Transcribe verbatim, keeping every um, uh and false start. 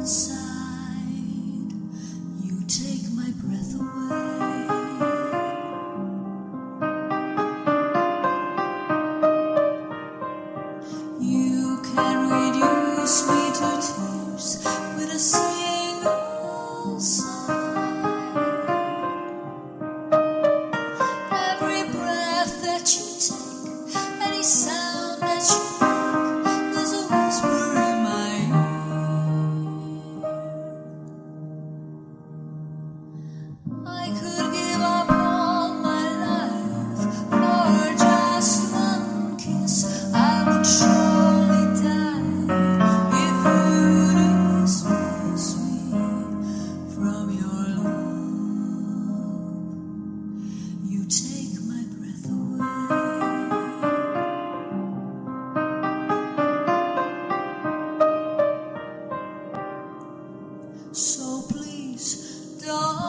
inside. You take my breath away. You can reduce me to tears with a single sigh. Every breath that you take, any sound that you make, there's a whisper in my ear. I could give up all my life for just one kiss. I would surely die if you dismiss me from your love. You take my breath away. So please don't